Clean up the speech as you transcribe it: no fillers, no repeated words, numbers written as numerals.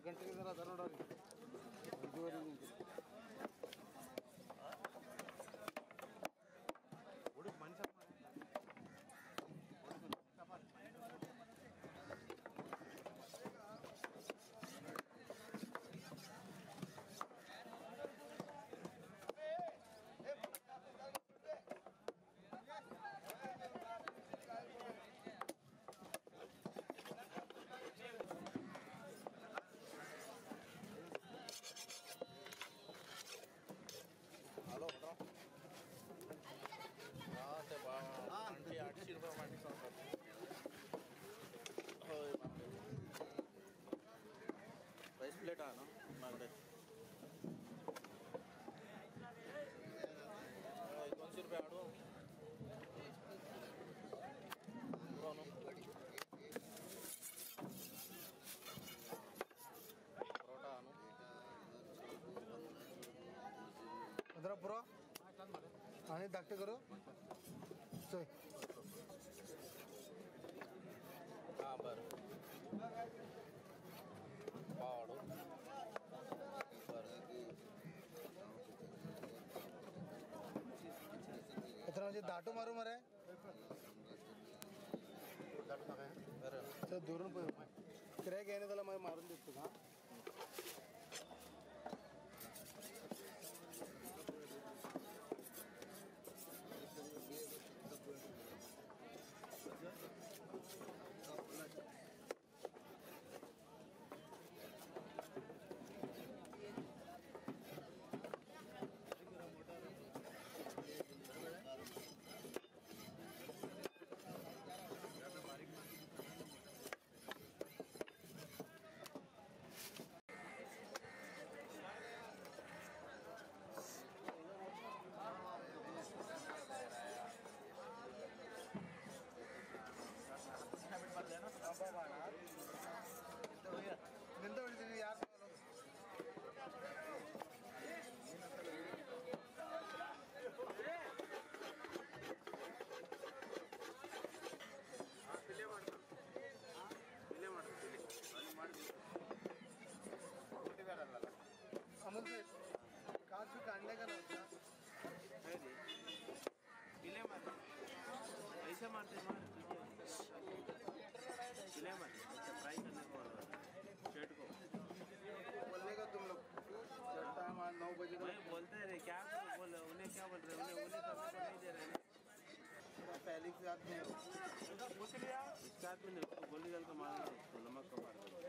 ಗಂಟೆಗೆ ಅದ ನೋಡ್ರಿ 5:30 ಹುಡುಗ ಮನುಷ್ಯ हॅलो ते 800 रुपये मांडी होय राईस प्लेट आहे ना मागडे 200 रुपये आडू परोटा आणू 15 पुरो आणि धाकटे करू चल हां बरं पावडू इतना म्हणजे दाटू मारू मरे दाटू टाकाय बरं चल दुरून गिऱ्हाईक येणे त्याला मारून देतो का ನಿಂತ ಹೊಡಿತೀನಿ ಯಾರು ಪಿಲೆ ಮಾಡ್ತೀನಿ अमन से काश भी काटने का ना पिले मारते ऐसे मारते पिले मारते फ्राई करने को शर्ट को बोलने का तुम लोग 9 बजे का बोलते हैं क्या बोल उन्हें क्या बोल रहे उन्हें करने को नहीं दे रहे पहले के साथ में इसके हाथ में नहीं गोली डाल कर मारना उसको नमक का मार